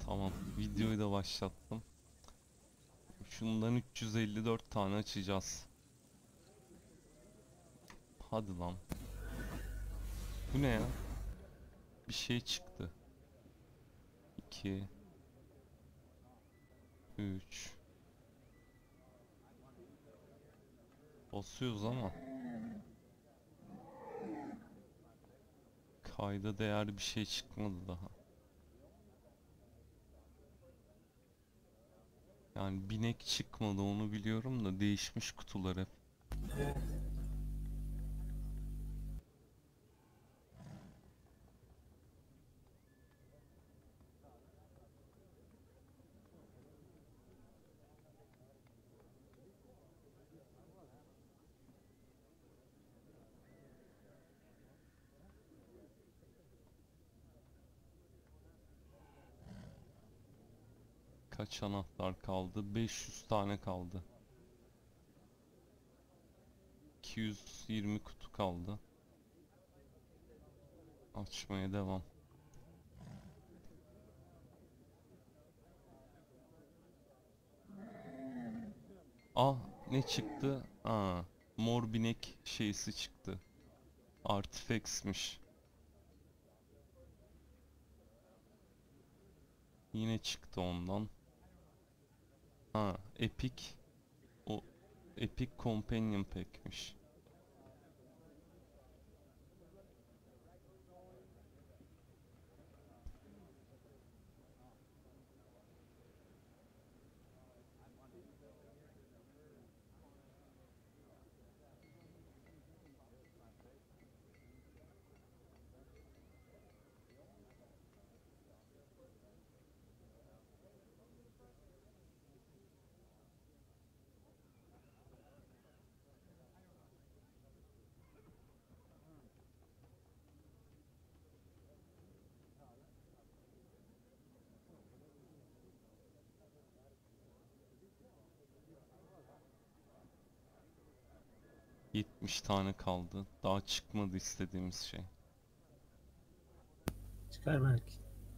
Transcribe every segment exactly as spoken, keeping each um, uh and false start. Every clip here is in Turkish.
Tamam, videoyu da başlattım. Şundan üç yüz elli dört tane açacağız. Hadi lan. Bu ne ya? Bir şey çıktı. iki, üç. Basıyoruz ama kayda değer bir şey çıkmadı daha. Yani binek çıkmadı, onu biliyorum da değişmiş kutular hep. Kaç anahtar kaldı? beş yüz tane kaldı. iki yüz yirmi kutu kaldı. Açmaya devam. Ah, ne çıktı? Aa, mor binek şeysi çıktı. Artifex'miş. Yine çıktı ondan. Ha, Epic. O Epic Companion Pack'miş. yetmiş tane kaldı. Daha çıkmadı istediğimiz şey. Çıkar belki.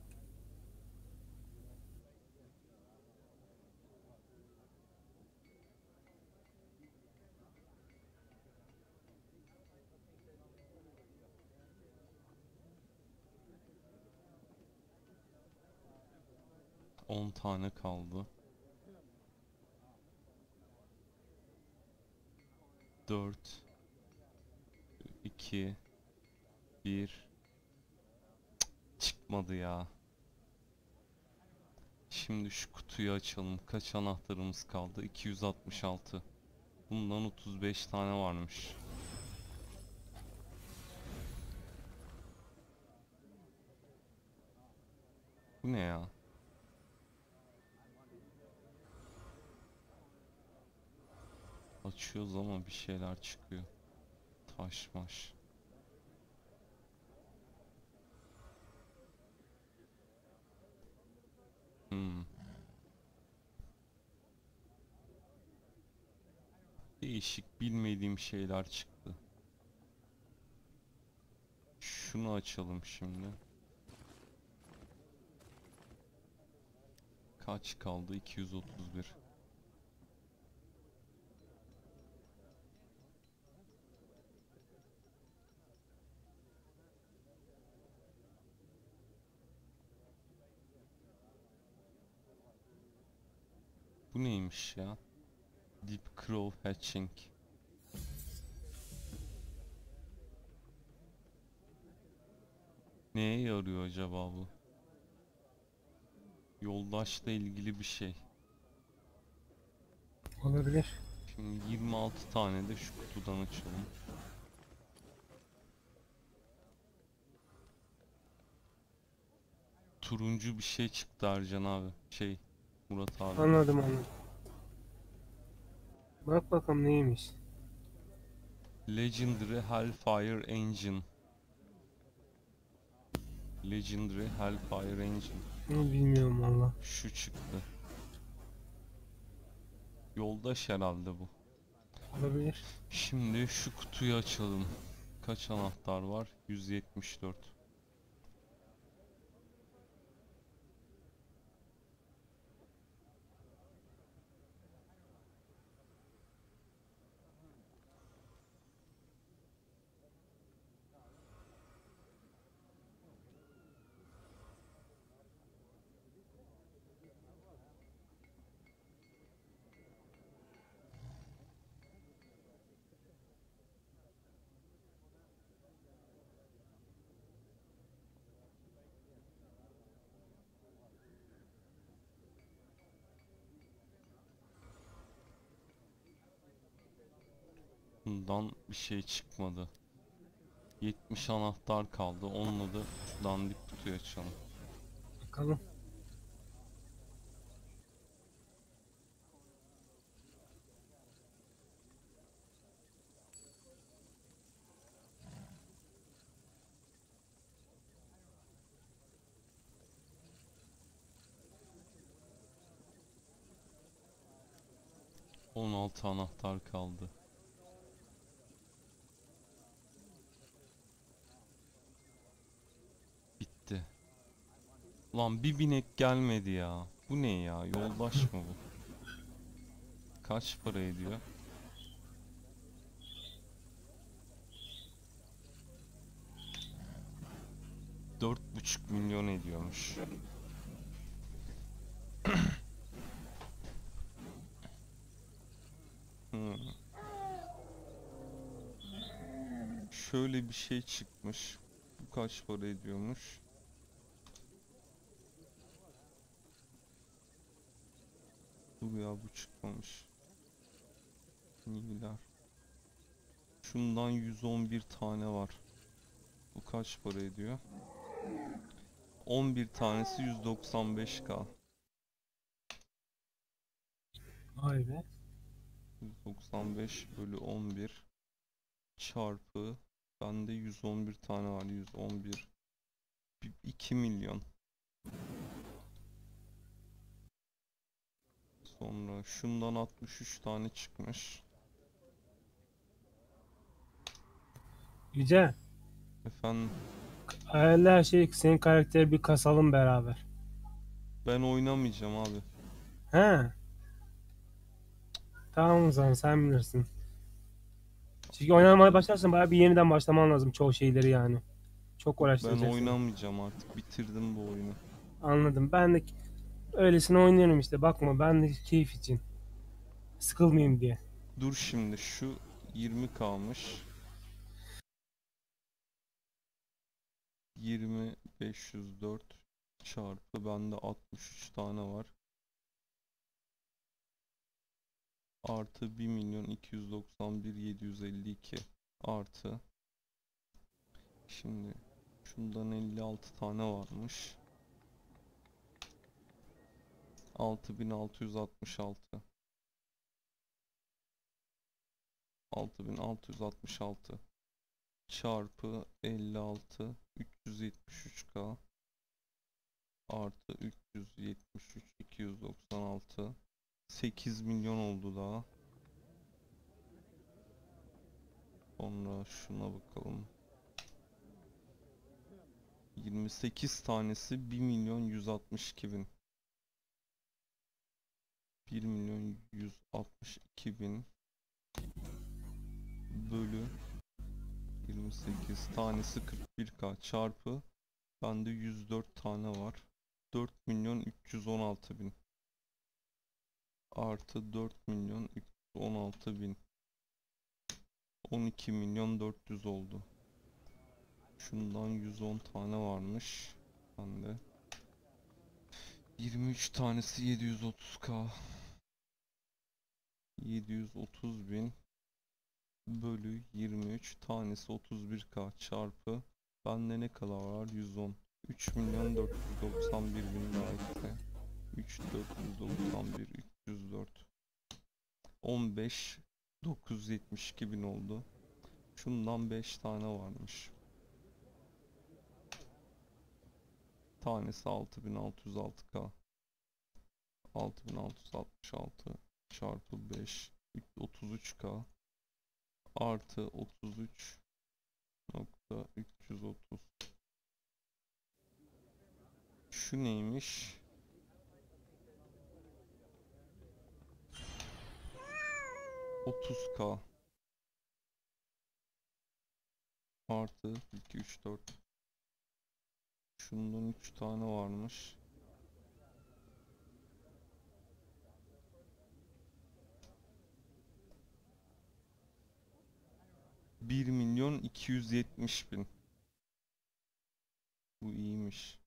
on tane kaldı. dört, iki, bir. Çıkmadı ya. Şimdi şu kutuyu açalım. Kaç anahtarımız kaldı? iki yüz altmış altı. Bundan otuz beş tane varmış. Bu ne ya? Açıyoruz ama bir şeyler çıkıyor. Taş maş. Hmm. Değişik bilmediğim şeyler çıktı. Şunu açalım şimdi. Kaç kaldı? iki yüz otuz bir. Bu neymiş ya? Deep Crow Hatching. Neye yarıyor acaba bu? Yoldaşla ilgili bir şey. Olabilir. Şimdi yirmi altı tane de şu kutudan açalım. Turuncu bir şey çıktı Ercan abi. Şey, Murat abi. Anladım anladım. Bak bakalım neymiş. Legendary Hellfire Engine. Legendary Hellfire Engine. Bunu bilmiyorum valla. Şu çıktı. Yoldaş herhalde bu. Olabilir. Şimdi şu kutuyu açalım. Kaç anahtar var? yüz yetmiş dört. Bundan bir şey çıkmadı. yetmiş anahtar kaldı. Onunla da şu dandik kutuyu açalım. Bakalım. on altı anahtar kaldı. Bitti. Lan bir binek gelmedi ya. Bu ne ya? Yoldaş mı bu? Kaç para ediyor? Dört buçuk milyon ediyormuş. Hmm. Şöyle bir şey çıkmış. Bu kaç para ediyormuş? Dur ya, bu çıkmamış. Niviler. Şundan yüz on bir tane var. Bu kaç para ediyor? on bir tanesi yüz doksan beş K. Vay be. yüz doksan beş bölü on bir çarpı, bende yüz on bir tane var. yüz on bir, iki milyon. Sonra şundan altmış üç tane çıkmış. Güzel. Efendim, Hayırlı her şey senin karakteri bir kasalım beraber. ben oynamayacağım abi. He. Tamam o zaman sen bilirsin. Çünkü oynamaya başlarsan bayağı bir yeniden başlaman lazım çoğu şeyleri yani. Çok Yok, ben uğraştıracak seni. oynamayacağım artık. Bitirdim bu oyunu. Anladım. Ben de öylesine oynuyorum işte. Bakma ben de keyif için. Sıkılmayayım diye. Dur, şimdi şu yirmi kalmış. yirmi beş yüz dört çarpı, bende altmış üç tane var. Artı bir milyon iki yüz doksan bir bin yedi yüz elli iki artı. Şimdi şundan elli altı tane varmış. altı bin altı yüz altmış altı. altı bin altı yüz altmış altı çarpı elli altı, üç yüz yetmiş üç K artı üç yüz yetmiş üç, iki yüz doksan altı, sekiz milyon oldu daha. Sonra şuna bakalım. yirmi sekiz tanesi bir milyon yüz altmış iki bin. bir milyon yüz altmış iki bin bölü yirmi sekiz tanesi kırk bir K çarpı, bende yüz dört tane var. dört milyon üç yüz on altı bin artı dört milyon üç yüz on altı bin, on iki milyon dört yüz oldu. Şundan yüz on tane varmış bende. yirmi üç tanesi yedi yüz otuz K. yedi yüz otuz bin bölü yirmi üç tanesi otuz bir K çarpı, bende ne kadar var? yüz on. üç milyon dört yüz doksan bir bin daha ekle. üç dört yüz doksan bir, üç yüz dört. on beş dokuz yüz yetmiş iki bin oldu. Şundan beş tane varmış. Tanesi altı bin altı yüz altı K. altı bin altı yüz altmış altı çarpı beş, otuz üç K artı otuz üç nokta üç yüz otuz. Şu neymiş? otuz K artı iki, üç, dört. Şundan üç tane varmış. bir milyon iki yüz yetmiş bin. Bu iyiymiş.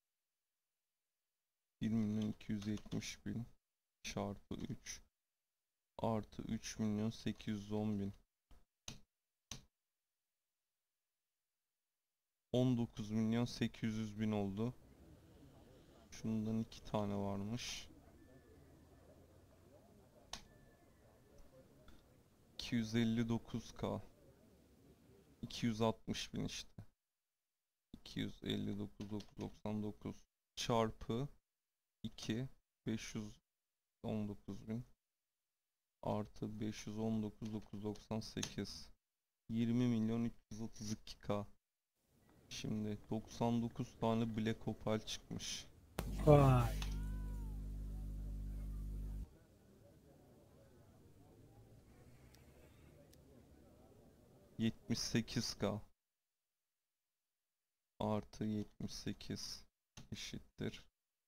bir milyon iki yüz yetmiş bin çarpı üç artı üç milyon sekiz yüz on bin. on dokuz milyon sekiz yüz bin oldu. Şundan iki tane varmış. iki yüz elli dokuz K. iki yüz altmış bin işte. iki yüz elli dokuz bin dokuz yüz doksan dokuz çarpı iki, beş yüz on dokuz bin artı beş yüz on dokuz bin dokuz yüz doksan sekiz, yirmi milyon üç yüz otuz iki K. Şimdi doksan dokuz tane Black Opal çıkmış. Vay. yetmiş sekiz K artı yetmiş sekiz eşittir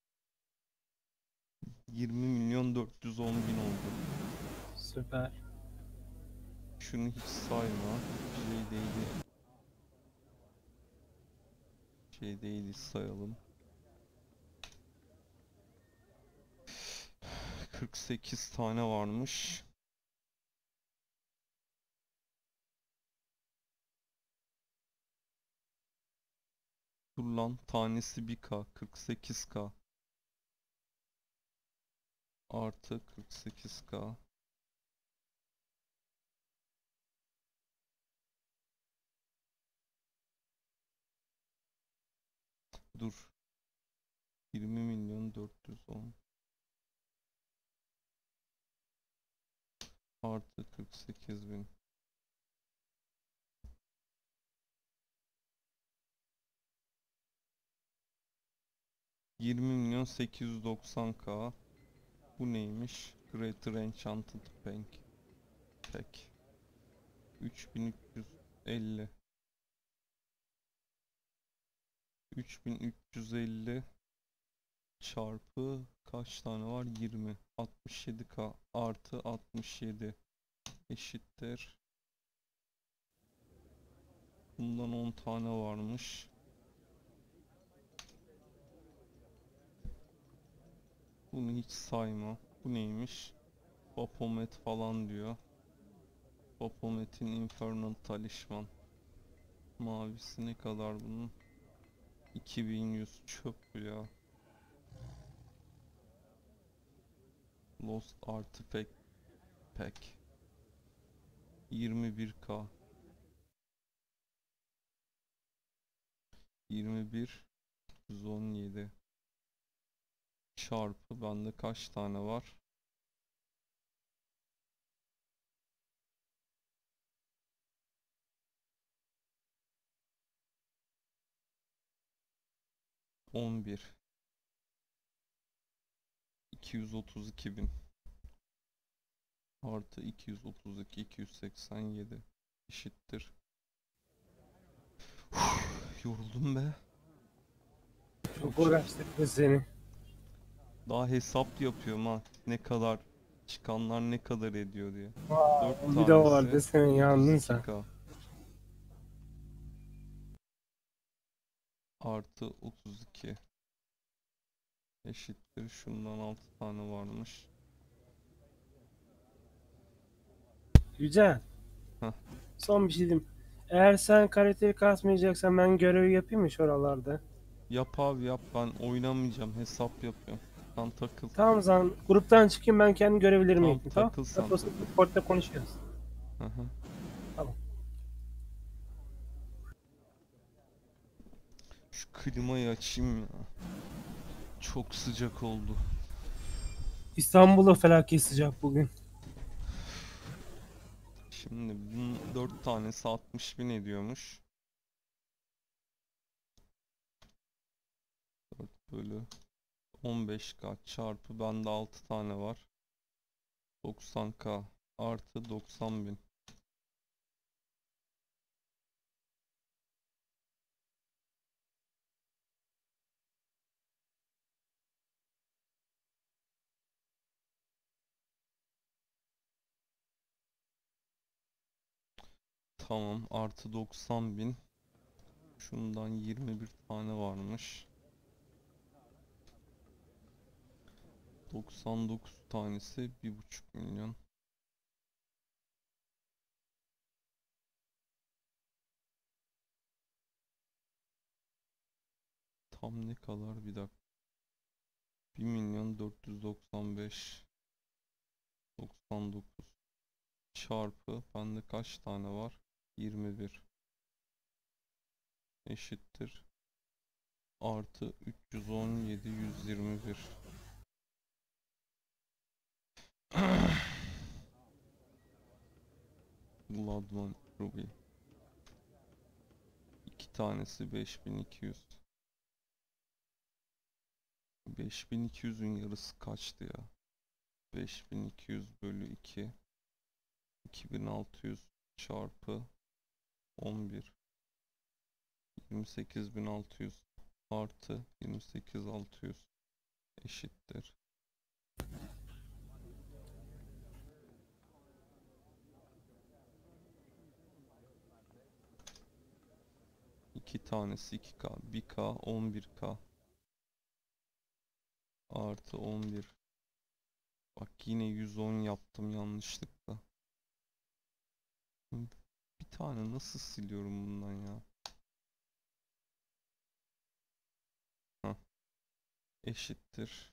yirmi milyon dört yüz on bin oldu. Süper. Şunu hiç sayma. Şey değil. Şey değil, sayalım. kırk sekiz tane varmış. Dur lan, tanesi bir K, kırk sekiz K artı kırk sekiz K dur, yirmi milyon dört yüz on artı kırk sekiz bin yirmi milyon sekiz yüz doksan K. Bu neymiş? Greater Enchanted Bank Pack üç bin üç yüz elli üç bin üç yüz elli çarpı kaç tane var? yirmi. altmış yedi K artı altmış yedi eşittir. Bundan on tane varmış. Bunu hiç sayma. Bu neymiş? Baphomet falan diyor. Baphomet'in Infernal Talisman. Mavisi ne kadar bunun? iki bin yüz çöp ya. Lost Artifact Pack yirmi bir K yirmi bir yüz on yedi çarpı bende kaç tane var? on bir iki yüz otuz iki bin artı iki yüz otuz iki iki yüz seksen yedi eşittir. Uf, yoruldum be. Çok Çok şey. uğraştırdı seni. Daha hesap yapıyorum ha. Ne kadar çıkanlar ne kadar ediyor diye. dört Bir de o tanesi vardı, sen yandın sen. otuz iki K artı otuz iki eşittir. Şundan altı tane varmış. Güzel. Heh. Son bir şey diyeyim. Eğer sen karakteri kasmayacaksan ben görevi yapayım mı şuralarda? Yap abi yap, ben oynamayacağım, hesap yapıyorum. Sen takıl. Tamam, o zaman gruptan çıkayım, ben kendi görevlerimi Tamam yapayım, tamam? takıl sen Yapılsın, takıl. Discord'da konuşuyoruz. Hı hı. Tamam. Şu klimayı açayım ya. Çok sıcak oldu. İstanbul'da felaket sıcak bugün. Şimdi bunun dört tanesi altmış bin ediyormuş. dört bölü on beş K çarpı bende altı tane var. doksan K artı doksan bin. Tamam, artı doksan bin. Şundan yirmi bir tane varmış. doksan dokuz tanesi bir buçuk milyon. tam ne kadar bir dakika. bir milyon dört yüz doksan beş doksan dokuz çarpı bende kaç tane var? yirmi bir eşittir. Artı üç yüz on yedi yüz yirmi bir. Bloodman Ruby. İki tanesi beş bin iki yüz. beş bin iki yüzün yarısı kaçtı ya? beş bin iki yüz bölü iki. iki bin altı yüz çarpı on bir. yirmi sekiz bin altı yüz artı yirmi sekiz bin altı yüz eşittir. iki tanesi iki K. bir K on bir K artı on bir. Bak yine yüz on yaptım yanlışlıkla. Bir tane nasıl siliyorum bundan ya? Heh. Eşittir.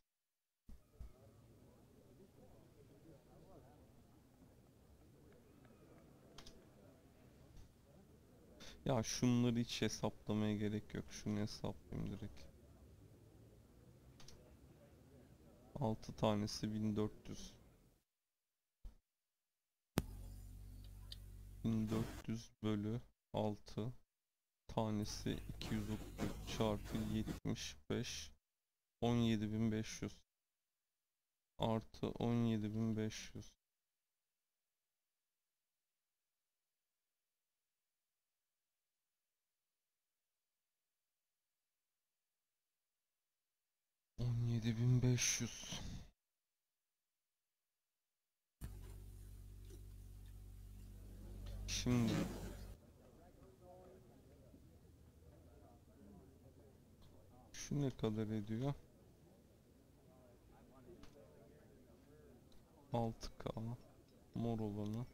Ya şunları hiç hesaplamaya gerek yok. Şunu hesaplayayım direkt. altı tanesi bin dört yüz. bin dört yüz bölü altı tanesi iki yüz otuz üç çarpı yetmiş beş on yedi bin beş yüz artı on yedi bin beş yüz. on yedi bin beş yüz. Şimdi şu ne kadar ediyor? altı K mor olanı.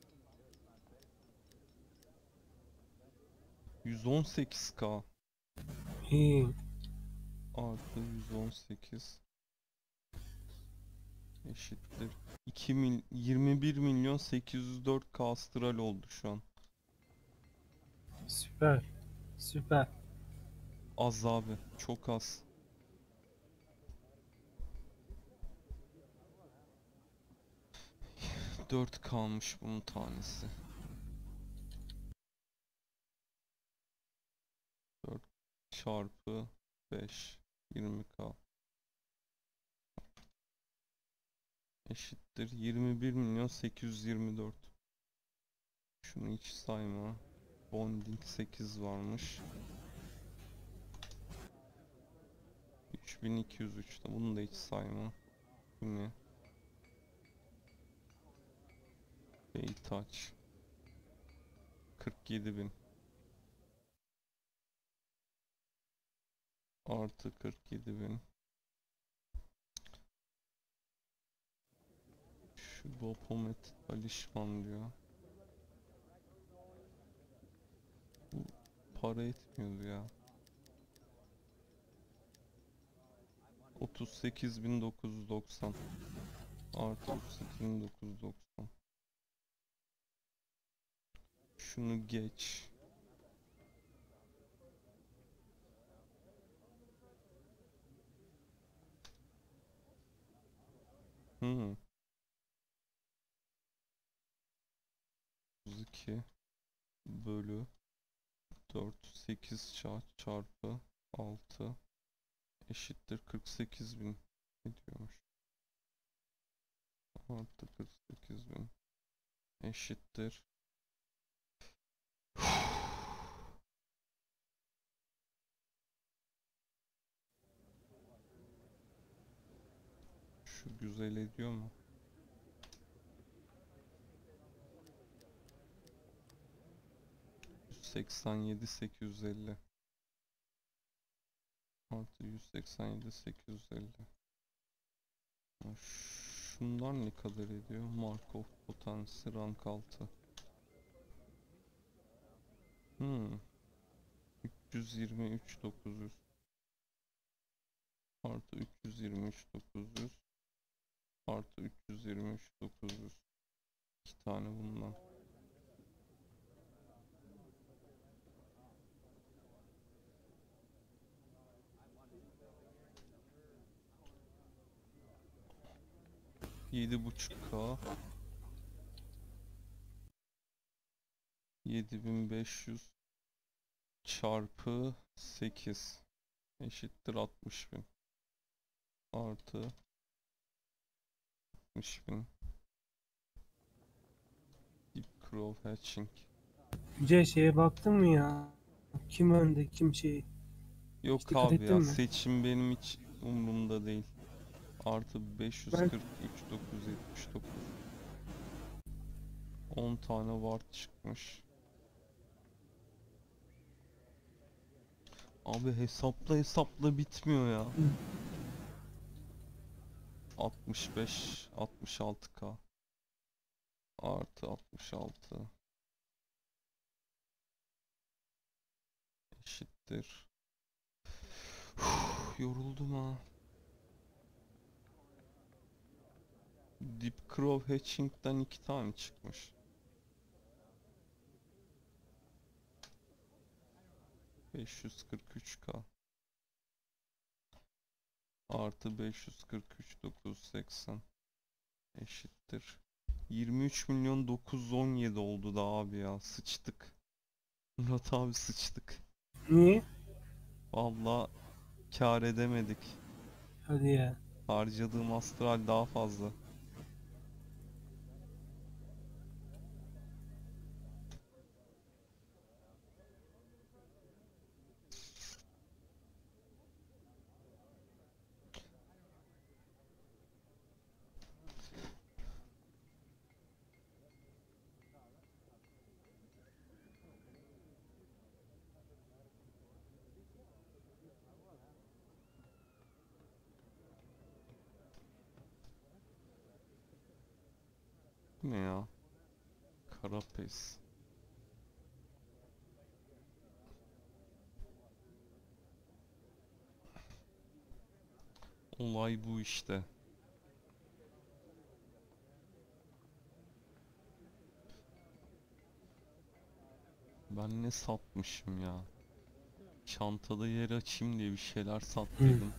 yüz on sekiz K İyi. artı yüz on sekiz eşittir. iki mil, yirmi bir milyon sekiz yüz dört K astral oldu şu an. Süper. Süper. Az abi, çok az. dört kalmış bunun tanesi. dört çarpı beş yirmi K eşittir yirmi bir milyon sekiz yüz yirmi dört. Şunu hiç sayma. Bonding sekiz varmış. üç bin iki yüz üçte bunu da hiç sayma. Bu ne? Touch kırk yedi bin artı kırk yedi bin. Şu Bopomet Alişman diyor. Bu para etmiyordu ya. otuz sekiz bin dokuz yüz doksan artı otuz sekiz bin dokuz yüz doksan. Şunu geç. Hmm. otuz iki bölü dört sekiz çarpı altı eşittir kırk sekiz bin ediyormuş. Artı kırk sekiz bin eşittir. Şu güzel ediyor mu? yüz seksen yedi sekiz yüz elli artı yüz seksen yedi sekiz yüz elli. Şunlar ne kadar ediyor? Markov potansı rank altı. Hmm. üç yüz yirmi üç bin dokuz yüz. Artı üç yüz yirmi üç dokuz yüz. Artı üç yüz yirmi üç dokuz yüz. İki tane bundan. Yedi buçuk K. yedi bin beş yüz çarpı sekiz eşittir altmış bin. Artı altmış bin. Deep Crow Hatching. Yüce şeye baktın mı ya? Kim önde kim şey? Hiç Yok dikkat abi ettin ya, mi? seçim benim hiç umurumda değil. Artı Ben beş yüz kırk üç dokuz yüz yetmiş dokuz. on tane ward çıkmış. Abi hesapla hesapla bitmiyor ya. altmış beş altmış altı K. Artı altmış altı eşittir. Uf, yoruldum ha. Deep Crow Hatching'den iki tane çıkmış. beş yüz kırk üç K. Artı beş yüz kırk üç dokuz yüz seksen eşittir. yirmi üç milyon dokuz yüz on yedi oldu da abi ya, sıçtık. Murat abi sıçtık. niye? Valla kar edemedik. Hadi ya. Harcadığım astral daha fazla. Bu ne ya? Karapes. Olay bu işte. Ben ne satmışım ya? Çantada yer açayım diye bir şeyler Hı. sattıydım.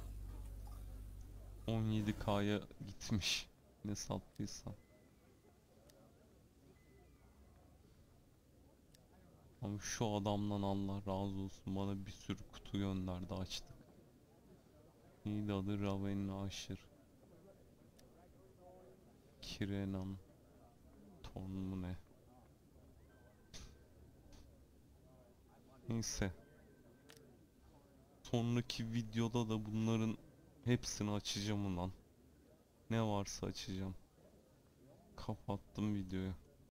on yedi K'ya gitmiş. Ne sattıysam. Ama şu adamdan Allah razı olsun, bana bir sürü kutu gönderdi, açtık. Neydi adı? Raven Aşır. Kirenan. Torn mu ne? Neyse. Sonraki videoda da bunların hepsini açacağım ulan. Ne varsa açacağım. Kapattım videoyu.